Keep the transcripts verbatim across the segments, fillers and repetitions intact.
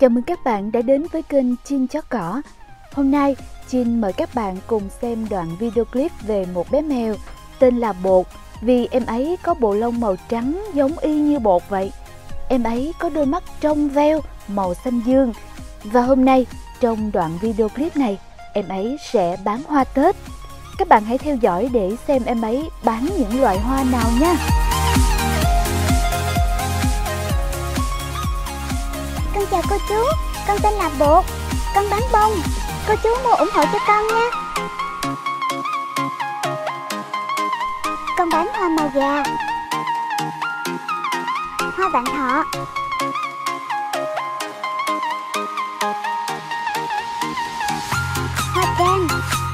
Chào mừng các bạn đã đến với kênh Chin Chó Cỏ. Hôm nay, Chin mời các bạn cùng xem đoạn video clip về một bé mèo tên là Bột, vì em ấy có bộ lông màu trắng giống y như bột vậy. Em ấy có đôi mắt trong veo màu xanh dương. Và hôm nay, trong đoạn video clip này, em ấy sẽ bán hoa Tết. Các bạn hãy theo dõi để xem em ấy bán những loại hoa nào nha. Con chào cô chú, con tên là Bột, con bán bông. Cô chú mua ủng hộ cho con nha. Con bán hoa màu gà, hoa vạn thọ, hoa cam,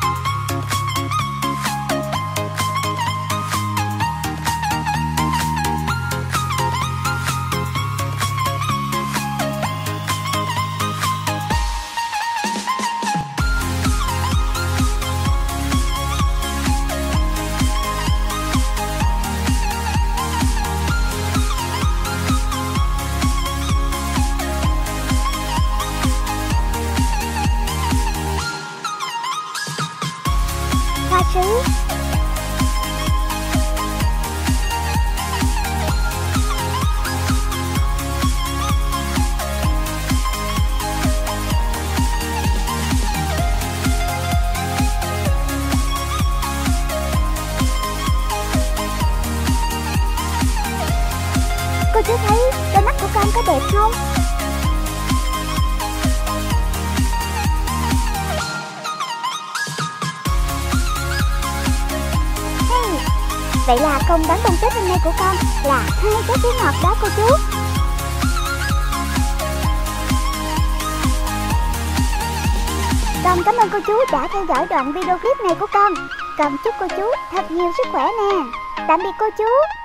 hoa sứ, cô chú thấy đôi mắt của con có đẹp không? Hey, vậy là công bán bông Tết hôm nay của con là hai trái chuối ngọt đó cô chú. Con cảm ơn cô chú đã theo dõi đoạn video clip này của con. Con chúc cô chú thật nhiều sức khỏe nè. Tạm biệt cô chú.